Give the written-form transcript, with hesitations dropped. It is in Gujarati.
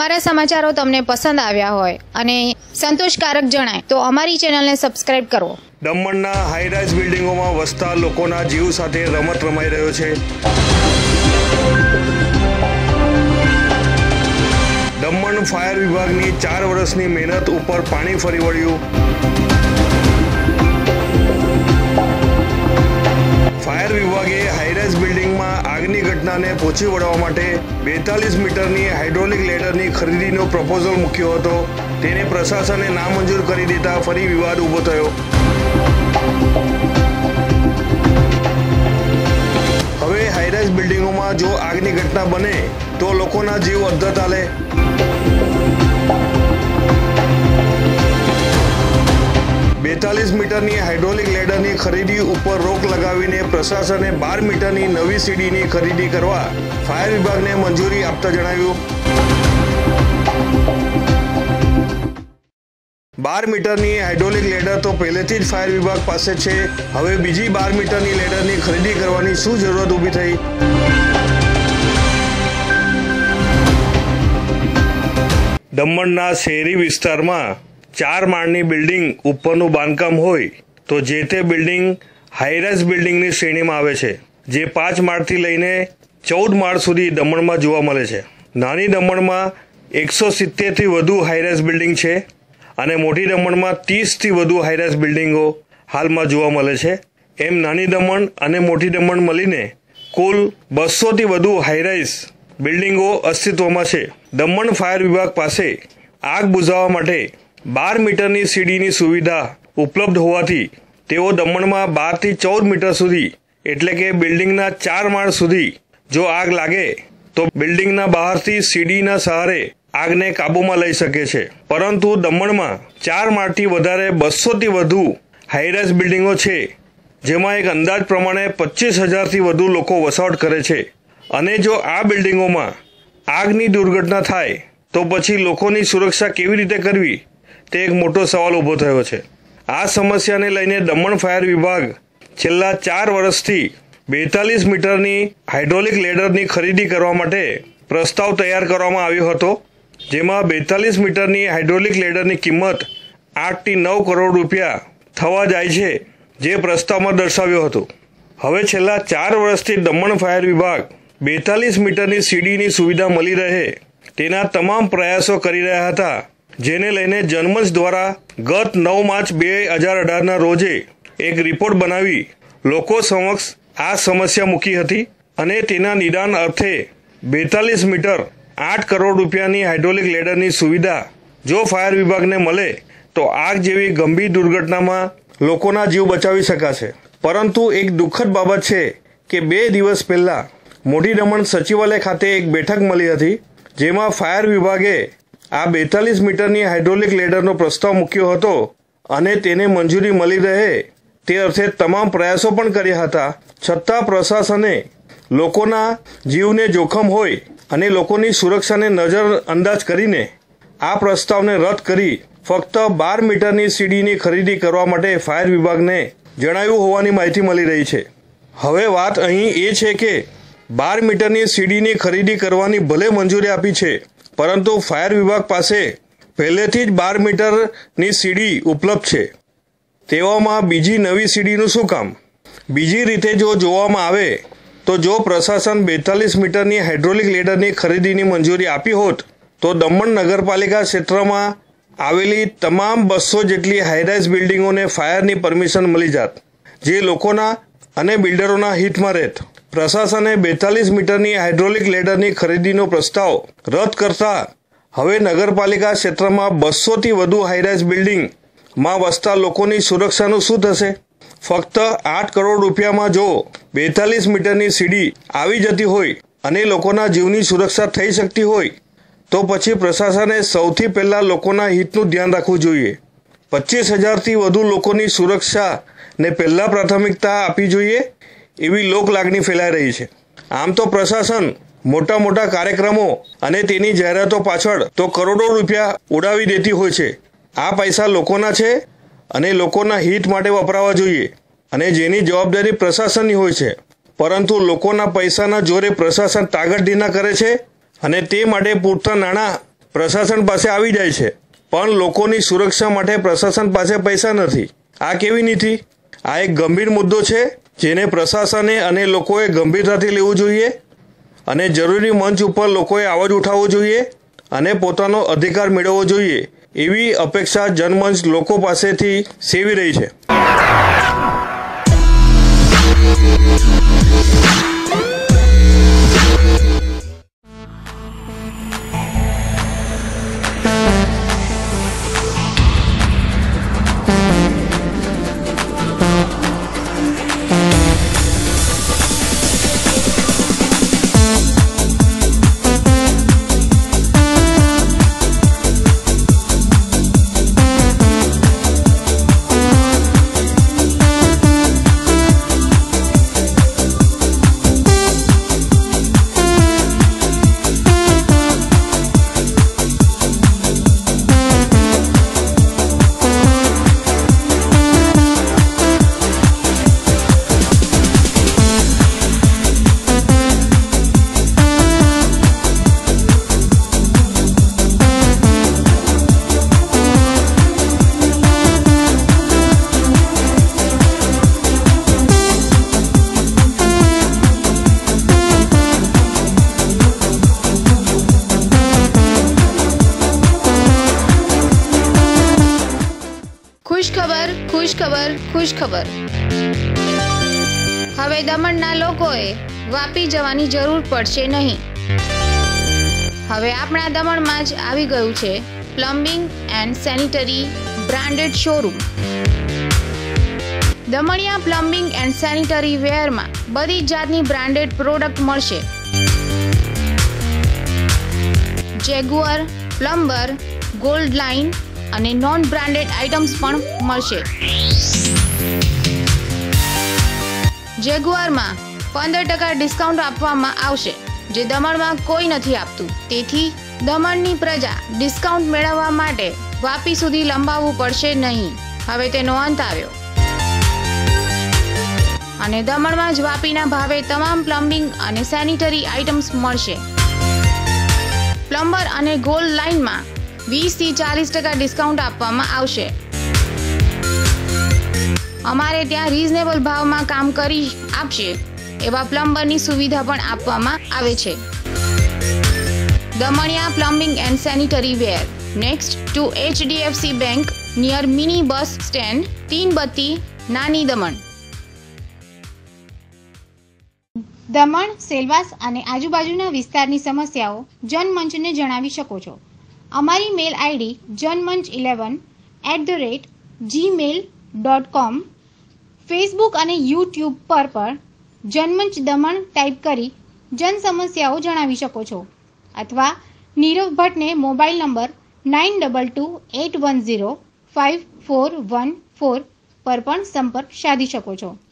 અમારા સમાચારો તમને પસંદ આવ્યા હોય અને સંતોષકારક જણાય તો અમારી ચેનલને સબસ્ક્રાઇબ કરો। દમણના હાઈરાઇઝ બિલ્ડિંગોમાં વસતા લોકોના જીવ સાથે રમત રમાઈ રહ્યો છે। દમણ ફાયર વિભાગની 4 વર્ષની મહેનત ઉપર પાણી ફરી વળ્યું। ફાયર વિભાગે હાઈરાઇઝ બિલ્ડિંગમાં આગની ઘટનાને પહોંચી વળવા માટે 42 મીટરની હાઇડ્રોલિક લેડરની ખરીદીનો પ્રપોઝલ મૂક્યો હતો। તેને પ્રશાસને નામંજૂર કરી દેતા ફરી વિવાદ ઊભો થયો। હવે હાઈરાઇઝ બિલ્ડિંગોમાં જો આગની ઘટના બને તો લોકોના જીવ અદ્ધર ચાલે। 42 મીટરની હાઇડ્રોલિક લેડરની ખરીદી ઉપર રોક લગાવીને પ્રશાસને 12 મીટરની નવી સીડીની ખરીદી કરવા ફાયર વિભાગને મંજૂરી આપતા જણાવ્યું। 12 મીટરની હાઇડ્રોલિક લેડર તો પહેલેથી જ ફાયર વિભાગ પાસે છે, હવે બીજી 12 મીટરની લેડરની ખરીદી કરવાની શું જરૂરત ઊભી થઈ? દમણના શહેરી વિસ્તારમાં 4 માળની બિલ્ડિંગ ઉપરનું બાંધકામ હોય તો જે તે બિલ્ડિંગ હાઈરાઇઝ બિલ્ડિંગની શ્રેણીમાં આવે છે, જે 5 માળથી લઈને 14 માળ સુધી દમણમાં જોવા મળે છે। નાની દમણમાં 170થી વધુ હાઈરાઇઝ બિલ્ડિંગ છે અને મોટી દમણમાં 30થી વધુ હાઈરાઇઝ બિલ્ડિંગો હાલમાં જોવા મળે છે। એમ નાની દમણ અને મોટી દમણ મળીને કુલ 200થી વધુ હાઈરાઇઝ બિલ્ડિંગો અસ્તિત્વમાં છે। દમણ ફાયર વિભાગ પાસે આગ બુઝાવવા માટે 12 મીટરની સીડીની સુવિધા ઉપલબ્ધ હોવાથી તેઓ દમણમાં 12થી 14 મીટર સુધી એટલે કે બિલ્ડિંગના 4 માળ સુધી જો આગ લાગે તો બિલ્ડિંગના બહારથી સીડીના સહારે આગને કાબૂમાં લઈ શકે છે। પરંતુ દમણમાં 4 માળથી વધારે 200થી વધુ હાઈરાઇઝ બિલ્ડિંગો છે, જેમાં એક અંદાજ પ્રમાણે 25,000થી વધુ લોકો વસવાટ કરે છે અને જો આ બિલ્ડિંગોમાં આગની દુર્ઘટના થાય તો પછી લોકોની સુરક્ષા કેવી રીતે કરવી તે એક મોટો સવાલ ઊભો થયો છે। આ સમસ્યાને લઈને દમણ ફાયર વિભાગ છેલ્લા 4 વર્ષથી 42 મીટરની હાઇડ્રોલિક લેડરની ખરીદી કરવા માટે પ્રસ્તાવ તૈયાર કરવામાં આવ્યો હતો, જેમાં 42 મીટરની હાઇડ્રોલિક લેડરની કિંમત 8થી 9 કરોડ રૂપિયા થવા જાય છે, જે પ્રસ્તાવમાં દર્શાવ્યો હતો। હવે છેલ્લા 4 વર્ષથી દમણ ફાયર વિભાગ 42 મીટરની સીડીની સુવિધા મળી રહે તેના તમામ પ્રયાસો કરી રહ્યા હતા, જેને લઈને જનમંચ દ્વારા ગત 9 માર્ચ 2018ના રોજે એક રિપોર્ટ બનાવી લોકો સમક્ષ આ સમસ્યા મૂકી હતી અને તેના નિદાન અર્થે 42 મીટર 8 કરોડ રૂપિયાની હાઇડ્રોલિક લેડરની સુવિધા જો ફાયર વિભાગને મળે તો આગ જેવી ગંભીર દુર્ઘટનામાં લોકોના જીવ બચાવી શકાશે। પરંતુ એક દુઃખદ બાબત છે કે 2 દિવસ પહેલા મોટી દમણ સચિવાલય ખાતે એક બેઠક મળી હતી, જેમાં ફાયર વિભાગે આ 42 મીટરની હાઇડ્રોલિક લેડરનો પ્રસ્તાવ મૂક્યો હતો અને તેને મંજૂરી મળી રહે તે અર્થે તમામ પ્રયાસો પણ કર્યા હતા, છતાં પ્રશાસને લોકોના જીવને જોખમ હોય અને લોકોની સુરક્ષાને નજરઅંદાજ કરીને આ પ્રસ્તાવને રદ કરી ફક્ત 12 મીટરની સીડીની ખરીદી કરવા માટે ફાયર વિભાગને જણાવ્યું હોવાની માહિતી મળી રહી છે। હવે વાત અહીં એ છે કે 12 મીટરની સીડીની ખરીદી કરવાની ભલે મંજૂરી આપી છે, પરંતુ ફાયર વિભાગ પાસે પહેલેથી જ 12 મીટરની સીડી ઉપલબ્ધ છે, તેવામાં બીજી નવી સીડીનું શું કામ? બીજી રીતે જો જોવામાં આવે તો જો પ્રશાસન 42 મીટરની હાઇડ્રોલિક લેડરની ખરીદીની મંજૂરી આપી હોત તો દમણ નગરપાલિકા ક્ષેત્રમાં આવેલી તમામ 200 જેટલી હાઈરાઇઝ બિલ્ડિંગોને ફાયરની પરમિશન મળી જાત, જે લોકોના અને બિલ્ડરોના હિતમાં રહેત। પ્રશાસને 42 મીટરની હાઇડ્રોલિક લેડરની ખરીદીનો પ્રસ્તાવ રદ કરતા હવે નગરપાલિકા ક્ષેત્રમાં 200થી વધુ હાઈરાઇઝ બિલ્ડિંગમાં વસતા લોકોની સુરક્ષાનું શું થશે? ફક્ત 8 કરોડ રૂપિયામાં જો 42 મીટરની સીડી આવી જતી હોય અને લોકોના જીવની સુરક્ષા થઈ શકતી હોય તો પછી પ્રશાસને સૌથી પહેલાં લોકોના હિતનું ધ્યાન રાખવું જોઈએ। 25,000થી વધુ લોકોની સુરક્ષાને પહેલાં પ્રાથમિકતા આપવી જોઈએ એવી લોકલાગણી ફેલાઈ રહી છે। આમ તો પ્રશાસન મોટા કાર્યક્રમો અને તેની જાહેરાતો પાછળ તો કરોડો રૂપિયા ઉડાવી દેતી હોય છે। આ પૈસા લોકોના છે અને લોકોના હિત માટે વપરાવા જોઈએ અને જેની જવાબદારી પ્રશાસનની હોય છે, પરંતુ લોકોના પૈસાના જોરે પ્રશાસન તાગડધીના કરે છે અને તે માટે પૂરતા નાણાં પ્રશાસન પાસે આવી જાય છે, પણ લોકોની સુરક્ષા માટે પ્રશાસન પાસે પૈસા નથી. આ કેવી નીતિ? આ એક ગંભીર મુદ્દો છે જેને પ્રશાસને અને લોકોએ ગંભીરતાથી લેવું જોઈએ અને જરૂરી મંચ ઉપર લોકોએ અવાજ ઉઠાવવો જોઈએ અને પોતાનો અધિકાર મેળવવો જોઈએ એવી અપેક્ષા જનમંચ લોકો પાસેથી સેવી રહી છે. ખુશખબર. હવે દમણના લોકોએ વાપી જવાની જરૂર પડશે નહીં. હવે આપણા દમણમાં જ આવી ગયું છે plumbing and sanitary branded showroom. Damania plumbing and sanitary વેરમાં બધી જાતની બ્રાન્ડેડ પ્રોડક્ટ મળશે. જેગુઆર, પ્લમ્બર, ગોલ્ડ લાઇન અને નોન બ્રાન્ડેડ આઇટમ્સ પણ મળશે. જેગુઆરમાં 15% ડિસ્કાઉન્ટ આપવામાં આવશે, જે દમણમાં કોઈ નથી આપતું. તેથી દમણની પ્રજા ડિસ્કાઉન્ટ મેળવવા માટે વાપી સુધી લંબાવવું પડશે નહીં. હવે તેનો અંત આવ્યો અને દમણમાં જ વાપીના ભાવે તમામ પ્લમ્બિંગ અને સેનિટરી આઇટમ્સ મળશે. પ્લમ્બર અને ગોલ્ડ લાઇનમાં 20 થી 40% ડિસ્કાઉન્ટ આપવામાં આવશે. અમારે ત્યાં રીઝનેબલ ભાવમાં કામ કરી આપશે એવા પ્લમ્બરની સુવિધા પણ આપવામાં આવે છે. Damania plumbing and sanitary ware next to HDFC bank near mini bus stand, Teenbatti, Nani Daman. Daman, Silvassa અને આજુબાજુના વિસ્તારની સમસ્યાઓ જનમંચને જણાવી શકો છો. અમારી મેલ આઈડી janmanch11@gmail.com. ફેસબુક અને યુટ્યુબ પર જનમંચ દમણ ટાઈપ કરી જન સમસ્યાઓ જણાવી શકો છો અથવા નીરવ ભટ્ટને મોબાઈલ નંબર 9228105414 પર પણ સંપર્ક સાધી શકો છો.